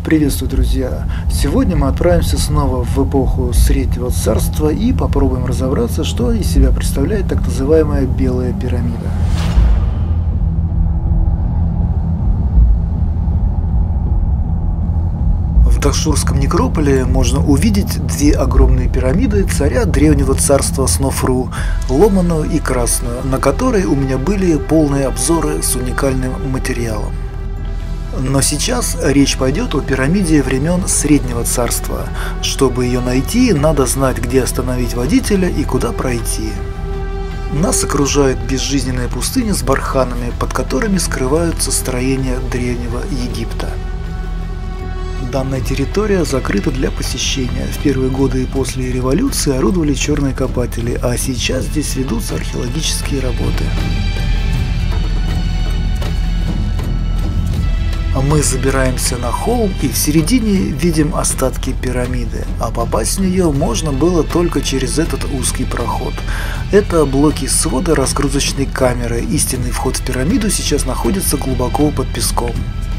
Приветствую, друзья! Сегодня мы отправимся снова в эпоху Среднего Царства и попробуем разобраться, что из себя представляет так называемая Белая пирамида. В Дахшурском некрополе можно увидеть две огромные пирамиды царя древнего царства Снофру, ломаную и красную, на которой у меня были полные обзоры с уникальным материалом. Но сейчас речь пойдет о пирамиде времен Среднего Царства. Чтобы ее найти, надо знать, где остановить водителя и куда пройти. Нас окружает безжизненная пустыня с барханами, под которыми скрываются строения Древнего Египта. Данная территория закрыта для посещения. В первые годы после революции орудовали черные копатели, а сейчас здесь ведутся археологические работы. Мы забираемся на холм и в середине видим остатки пирамиды, а попасть в нее можно было только через этот узкий проход. Это блоки свода разгрузочной камеры. Истинный вход в пирамиду сейчас находится глубоко под песком.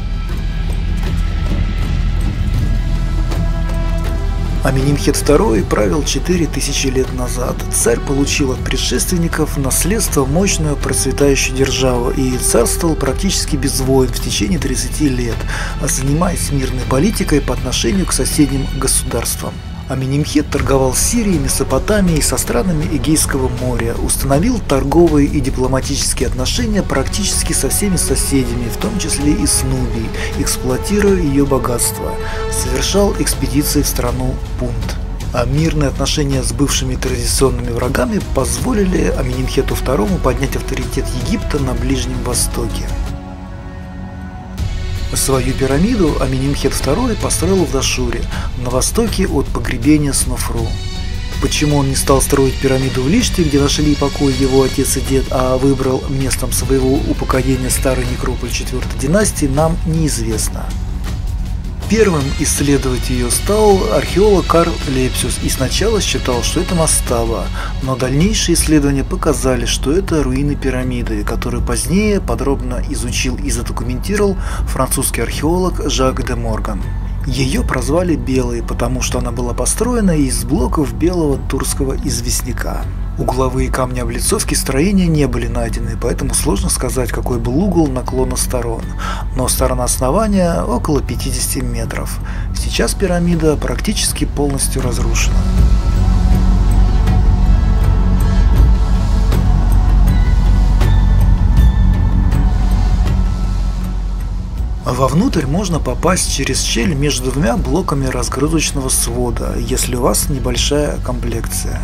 Аменемхет II правил 4000 лет назад. Царь получил от предшественников в наследство мощную процветающую державу и царствовал практически без войн в течение 30 лет, занимаясь мирной политикой по отношению к соседним государствам. Аменемхет торговал с Сирией, Месопотамией, со странами Эгейского моря, установил торговые и дипломатические отношения практически со всеми соседями, в том числе и с Нубией, эксплуатируя ее богатство, совершал экспедиции в страну Пунт. А мирные отношения с бывшими традиционными врагами позволили Аменемхету II поднять авторитет Египта на Ближнем Востоке. Свою пирамиду Аменемхет II построил в Дашуре, на востоке от погребения Снофру. Почему он не стал строить пирамиду в Лиште, где нашли покой его отец и дед, а выбрал местом своего упокоения старый некрополь 4-й династии, нам неизвестно. Первым исследовать ее стал археолог Карл Лепсиус и сначала считал, что это мастаба, но дальнейшие исследования показали, что это руины пирамиды, которую позднее подробно изучил и задокументировал французский археолог Жак де Морган. Ее прозвали Белой, потому что она была построена из блоков белого турского известняка. Угловые камни облицовки строения не были найдены, поэтому сложно сказать, какой был угол наклона сторон, но сторона основания около 50 метров. Сейчас пирамида практически полностью разрушена. Вовнутрь можно попасть через щель между двумя блоками разгрузочного свода, если у вас небольшая комплекция.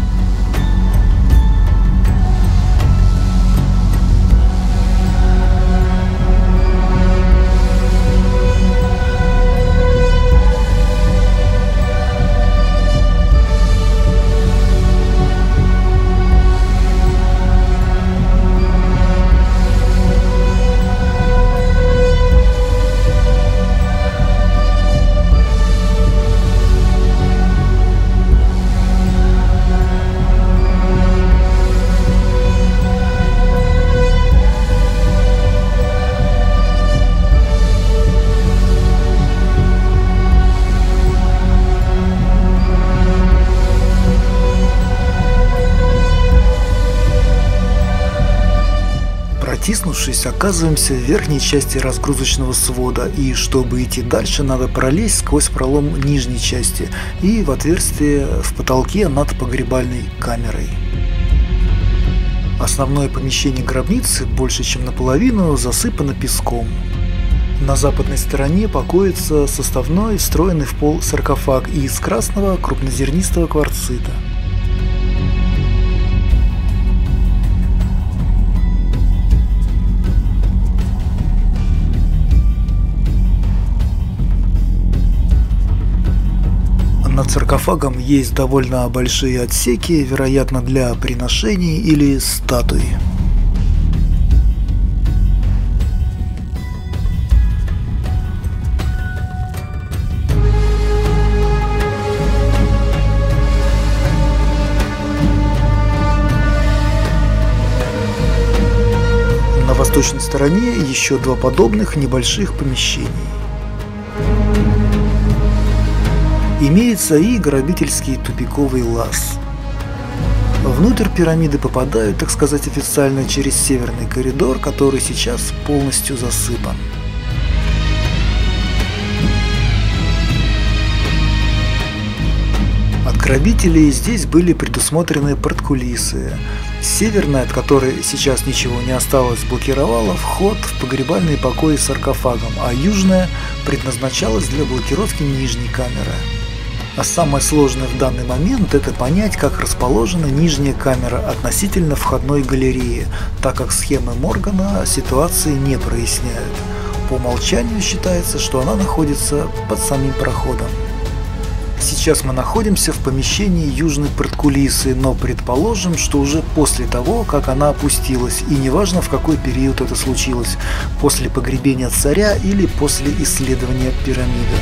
Протиснувшись, оказываемся в верхней части разгрузочного свода, и чтобы идти дальше, надо пролезть сквозь пролом нижней части и в отверстие в потолке над погребальной камерой. Основное помещение гробницы больше чем наполовину засыпано песком. На западной стороне покоится составной, встроенный в пол саркофаг из красного крупнозернистого кварцита. Над саркофагом есть довольно большие отсеки, вероятно, для приношений или статуй. На восточной стороне еще два подобных небольших помещений. Имеется и грабительский тупиковый лаз. Внутрь пирамиды попадают, так сказать, официально через северный коридор, который сейчас полностью засыпан. От грабителей здесь были предусмотрены порткулисы. Северная, от которой сейчас ничего не осталось, блокировала вход в погребальные покои с саркофагом, а южная предназначалась для блокировки нижней камеры. А самое сложное в данный момент – это понять, как расположена нижняя камера относительно входной галереи, так как схемы Моргана ситуации не проясняют. По умолчанию считается, что она находится под самим проходом. Сейчас мы находимся в помещении южной порткулисы, но предположим, что уже после того, как она опустилась, и неважно в какой период это случилось, после погребения царя или после исследования пирамиды.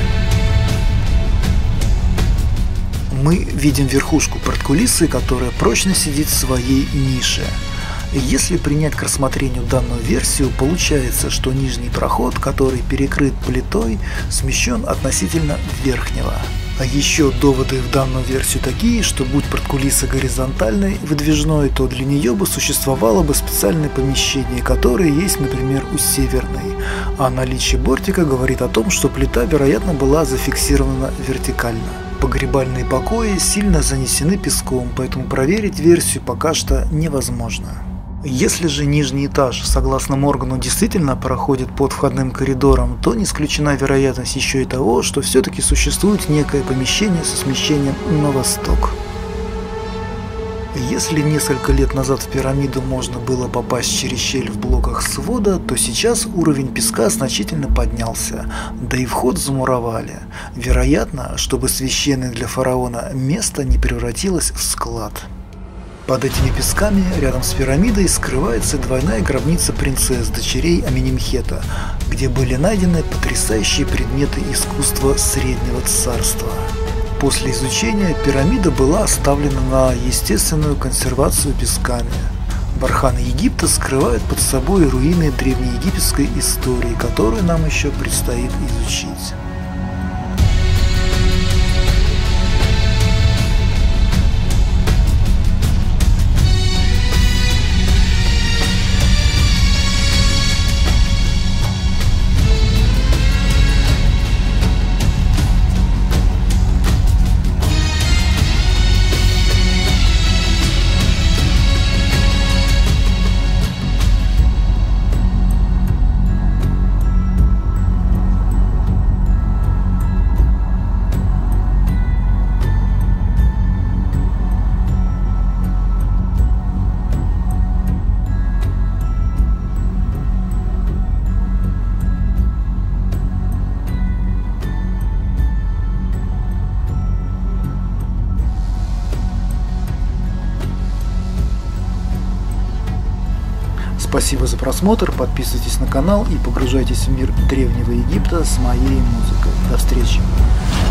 Мы видим верхушку порткулисы, которая прочно сидит в своей нише. Если принять к рассмотрению данную версию, получается, что нижний проход, который перекрыт плитой, смещен относительно верхнего. А еще доводы в данную версию такие, что будь порткулиса горизонтальной, выдвижной, то для нее бы существовало бы специальное помещение, которое есть, например, у северной. А наличие бортика говорит о том, что плита, вероятно, была зафиксирована вертикально. Погребальные покои сильно занесены песком, поэтому проверить версию пока что невозможно. Если же нижний этаж, согласно Моргану, действительно проходит под входным коридором, то не исключена вероятность еще и того, что все-таки существует некое помещение со смещением на восток. Если несколько лет назад в пирамиду можно было попасть через щель в блоках свода, то сейчас уровень песка значительно поднялся, да и вход замуровали. Вероятно, чтобы священное для фараона место не превратилось в склад. Под этими песками, рядом с пирамидой, скрывается двойная гробница принцесс, дочерей Аменемхета, где были найдены потрясающие предметы искусства Среднего Царства. После изучения пирамида была оставлена на естественную консервацию песками. Барханы Египта скрывают под собой руины древнеегипетской истории, которую нам еще предстоит изучить. Спасибо за просмотр, подписывайтесь на канал и погружайтесь в мир Древнего Египта с моей музыкой. До встречи!